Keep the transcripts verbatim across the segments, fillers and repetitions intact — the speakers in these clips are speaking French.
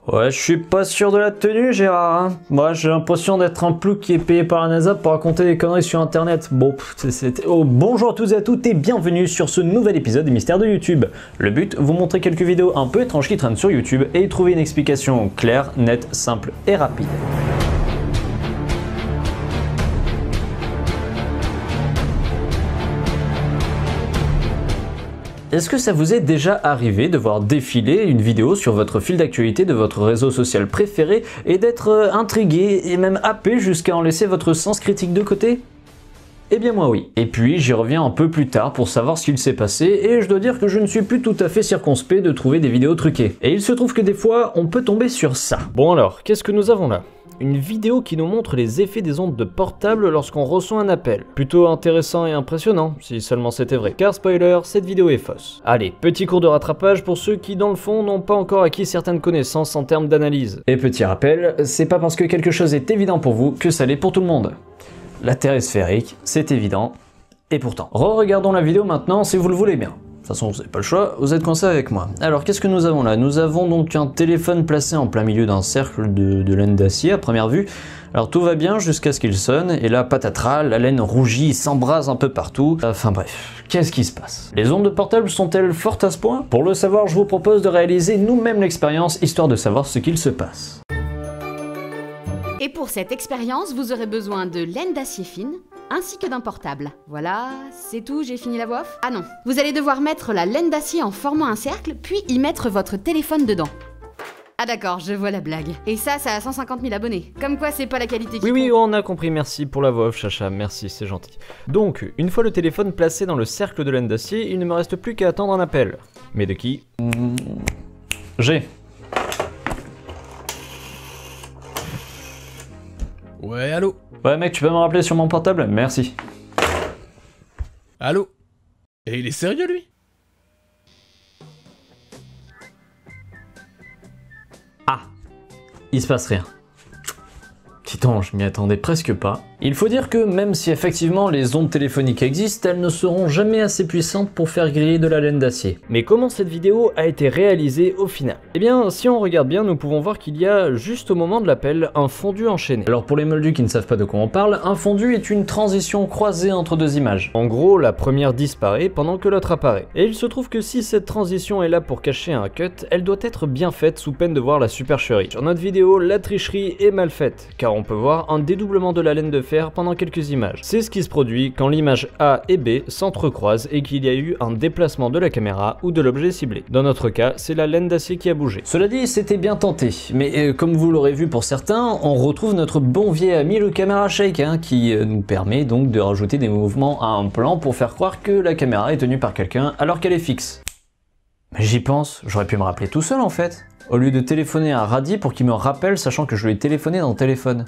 Ouais, je suis pas sûr de la tenue, Gérard. Hein. Moi, j'ai l'impression d'être un plouc qui est payé par la NASA pour raconter des conneries sur Internet. Bon, c'est... Oh, bonjour à tous et à toutes et bienvenue sur ce nouvel épisode des Mystères de YouTube. Le but, vous montrer quelques vidéos un peu étranges qui traînent sur YouTube et y trouver une explication claire, nette, simple et rapide. Est-ce que ça vous est déjà arrivé de voir défiler une vidéo sur votre fil d'actualité de votre réseau social préféré et d'être intrigué et même happé jusqu'à en laisser votre sens critique de côté? Eh bien moi oui. Et puis j'y reviens un peu plus tard pour savoir ce qu'il s'est passé et je dois dire que je ne suis plus tout à fait circonspect de trouver des vidéos truquées. Et il se trouve que des fois on peut tomber sur ça. Bon alors, qu'est-ce que nous avons là ? Une vidéo qui nous montre les effets des ondes de portable lorsqu'on reçoit un appel. Plutôt intéressant et impressionnant, si seulement c'était vrai. Car spoiler, cette vidéo est fausse. Allez, petit cours de rattrapage pour ceux qui dans le fond n'ont pas encore acquis certaines connaissances en termes d'analyse. Et petit rappel, c'est pas parce que quelque chose est évident pour vous que ça l'est pour tout le monde. La Terre est sphérique, c'est évident, et pourtant. Re-regardons la vidéo maintenant si vous le voulez bien. De toute façon, vous n'avez pas le choix, vous êtes coincé avec moi. Alors, qu'est-ce que nous avons là? Nous avons donc un téléphone placé en plein milieu d'un cercle de, de laine d'acier à première vue. Alors, tout va bien jusqu'à ce qu'il sonne, et là, patatras, la laine rougit, s'embrase un peu partout. Enfin bref, qu'est-ce qui se passe? Les ondes de portable sont-elles fortes à ce point? Pour le savoir, je vous propose de réaliser nous-mêmes l'expérience, histoire de savoir ce qu'il se passe. Et pour cette expérience, vous aurez besoin de laine d'acier fine, ainsi que d'un portable. Voilà, c'est tout, j'ai fini la voix off. Ah non, vous allez devoir mettre la laine d'acier en formant un cercle, puis y mettre votre téléphone dedans. Ah d'accord, je vois la blague. Et ça, ça a cent cinquante mille abonnés. Comme quoi, c'est pas la qualité qui Oui, oui, compte. on a compris, merci pour la voix off, Chacha, merci, c'est gentil. Donc, une fois le téléphone placé dans le cercle de laine d'acier, il ne me reste plus qu'à attendre un appel. Mais de qui? mmh... J'ai. Ouais, allô? Ouais mec, tu peux me rappeler sur mon portable? Merci. Allô? Et il est sérieux lui? Ah, il se passe rien. Titan, je m'y attendais presque pas. Il faut dire que même si effectivement les ondes téléphoniques existent, elles ne seront jamais assez puissantes pour faire griller de la laine d'acier. Mais comment cette vidéo a été réalisée au final? Eh bien, si on regarde bien, nous pouvons voir qu'il y a, juste au moment de l'appel, un fondu enchaîné. Alors pour les moldus qui ne savent pas de quoi on parle, un fondu est une transition croisée entre deux images. En gros, la première disparaît pendant que l'autre apparaît. Et il se trouve que si cette transition est là pour cacher un cut, elle doit être bien faite sous peine de voir la supercherie. Sur notre vidéo, la tricherie est mal faite, car on peut voir un dédoublement de la laine de fer pendant quelques images. C'est ce qui se produit quand l'image A et B s'entrecroisent et qu'il y a eu un déplacement de la caméra ou de l'objet ciblé. Dans notre cas, c'est la laine d'acier qui a bougé. Cela dit, c'était bien tenté, mais euh, comme vous l'aurez vu pour certains, on retrouve notre bon vieil ami le caméra shake, hein, qui euh, nous permet donc de rajouter des mouvements à un plan pour faire croire que la caméra est tenue par quelqu'un alors qu'elle est fixe. Mais j'y pense, j'aurais pu me rappeler tout seul en fait, au lieu de téléphoner à Radi pour qu'il me rappelle sachant que je lui ai téléphoné dans le téléphone.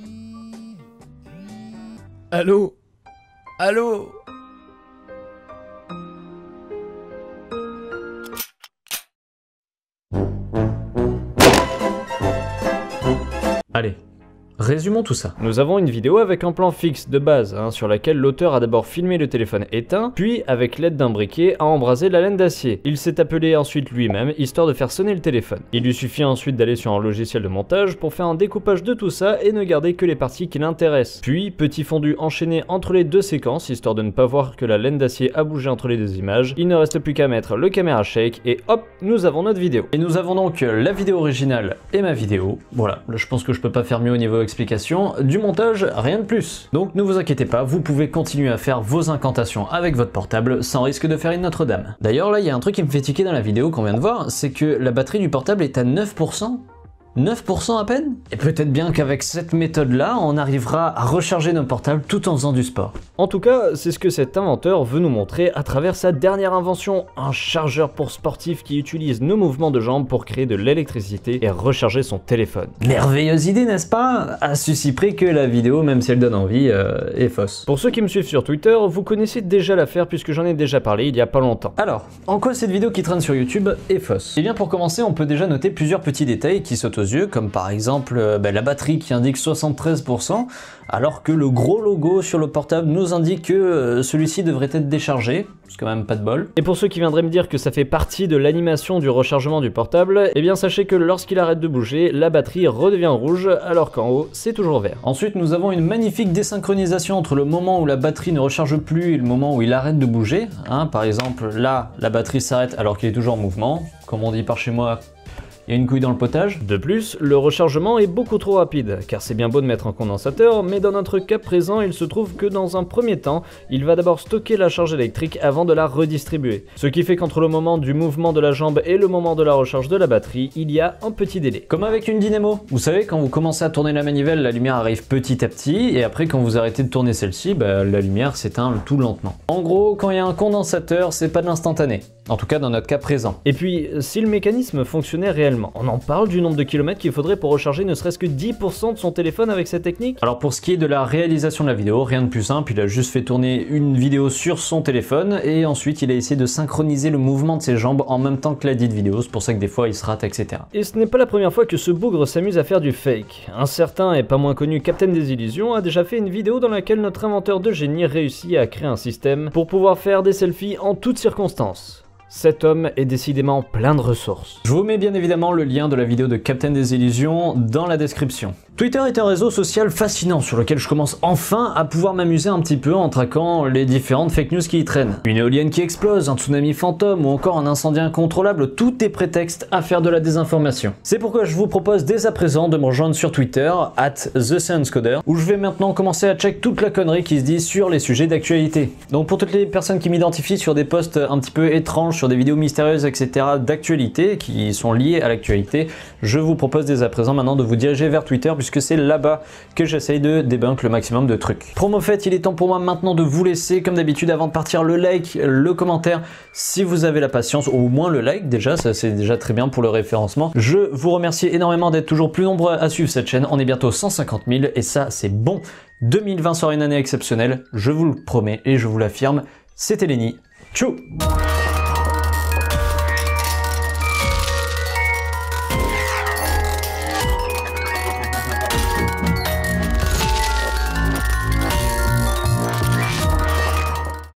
Allô? Allô? Allez, résumons tout ça. Nous avons une vidéo avec un plan fixe de base, hein, sur laquelle l'auteur a d'abord filmé le téléphone éteint, puis avec l'aide d'un briquet a embrasé la laine d'acier. Il s'est appelé ensuite lui-même, histoire de faire sonner le téléphone. Il lui suffit ensuite d'aller sur un logiciel de montage pour faire un découpage de tout ça et ne garder que les parties qui l'intéressent. Puis, petit fondu enchaîné entre les deux séquences, histoire de ne pas voir que la laine d'acier a bougé entre les deux images. Il ne reste plus qu'à mettre le caméra shake et hop, nous avons notre vidéo. Et nous avons donc la vidéo originale et ma vidéo. Voilà, là je pense que je peux pas faire mieux au niveau explication, du montage, rien de plus. Donc ne vous inquiétez pas, vous pouvez continuer à faire vos incantations avec votre portable sans risque de faire une Notre-Dame. D'ailleurs là, il y a un truc qui me fait tiquer dans la vidéo qu'on vient de voir, c'est que la batterie du portable est à neuf pour cent. neuf pour cent à peine? Et peut-être bien qu'avec cette méthode-là, on arrivera à recharger nos portables tout en faisant du sport. En tout cas, c'est ce que cet inventeur veut nous montrer à travers sa dernière invention, un chargeur pour sportifs qui utilise nos mouvements de jambes pour créer de l'électricité et recharger son téléphone. Merveilleuse idée, n'est-ce pas? À ceci près que la vidéo, même si elle donne envie, euh, est fausse. Pour ceux qui me suivent sur Twitter, vous connaissez déjà l'affaire puisque j'en ai déjà parlé il y a pas longtemps. Alors, en quoi cette vidéo qui traîne sur YouTube est fausse? Eh bien pour commencer, on peut déjà noter plusieurs petits détails qui sautent aux yeux, comme par exemple euh, bah, la batterie qui indique soixante-treize pour cent, alors que le gros logo sur le portable nous indique que euh, celui-ci devrait être déchargé, c'est quand même pas de bol. Et pour ceux qui viendraient me dire que ça fait partie de l'animation du rechargement du portable, eh bien sachez que lorsqu'il arrête de bouger, la batterie redevient rouge, alors qu'en haut, c'est toujours vert. Ensuite, nous avons une magnifique désynchronisation entre le moment où la batterie ne recharge plus et le moment où il arrête de bouger. Hein, par exemple, là, la batterie s'arrête alors qu'il est toujours en mouvement. Comme on dit par chez moi, il y a une couille dans le potage. De plus, le rechargement est beaucoup trop rapide, car c'est bien beau de mettre un condensateur, mais dans notre cas présent, il se trouve que dans un premier temps, il va d'abord stocker la charge électrique avant de la redistribuer. Ce qui fait qu'entre le moment du mouvement de la jambe et le moment de la recharge de la batterie, il y a un petit délai. Comme avec une dynamo. Vous savez, quand vous commencez à tourner la manivelle, la lumière arrive petit à petit, et après quand vous arrêtez de tourner celle-ci, bah, la lumière s'éteint tout lentement. En gros, quand il y a un condensateur, c'est pas de l'instantané. En tout cas dans notre cas présent. Et puis, si le mécanisme fonctionnait réellement, on en parle du nombre de kilomètres qu'il faudrait pour recharger ne serait-ce que dix pour cent de son téléphone avec cette technique? Alors pour ce qui est de la réalisation de la vidéo, rien de plus simple, il a juste fait tourner une vidéo sur son téléphone et ensuite il a essayé de synchroniser le mouvement de ses jambes en même temps que la dite vidéo, c'est pour ça que des fois il se rate, et cetera. Et ce n'est pas la première fois que ce bougre s'amuse à faire du fake. Un certain et pas moins connu Captain des Illusions a déjà fait une vidéo dans laquelle notre inventeur de génie réussit à créer un système pour pouvoir faire des selfies en toutes circonstances. Cet homme est décidément plein de ressources. Je vous mets bien évidemment le lien de la vidéo de Captain des Illusions dans la description. Twitter est un réseau social fascinant sur lequel je commence enfin à pouvoir m'amuser un petit peu en traquant les différentes fake news qui y traînent. Une éolienne qui explose, un tsunami fantôme ou encore un incendie incontrôlable, tout est prétexte à faire de la désinformation. C'est pourquoi je vous propose dès à présent de me rejoindre sur Twitter, arobase the science coder, où je vais maintenant commencer à check toute la connerie qui se dit sur les sujets d'actualité. Donc pour toutes les personnes qui m'identifient sur des posts un petit peu étranges, sur des vidéos mystérieuses, et cetera d'actualité, qui sont liées à l'actualité, je vous propose dès à présent maintenant de vous diriger vers Twitter, puisque c'est là-bas que j'essaye de débunk le maximum de trucs. Promo fait, il est temps pour moi maintenant de vous laisser, comme d'habitude, avant de partir, le like, le commentaire, si vous avez la patience, au moins le like déjà, ça c'est déjà très bien pour le référencement. Je vous remercie énormément d'être toujours plus nombreux à suivre cette chaîne, on est bientôt cent cinquante mille, et ça c'est bon. deux mille vingt sera une année exceptionnelle, je vous le promets et je vous l'affirme, c'était Lenny. Tchou!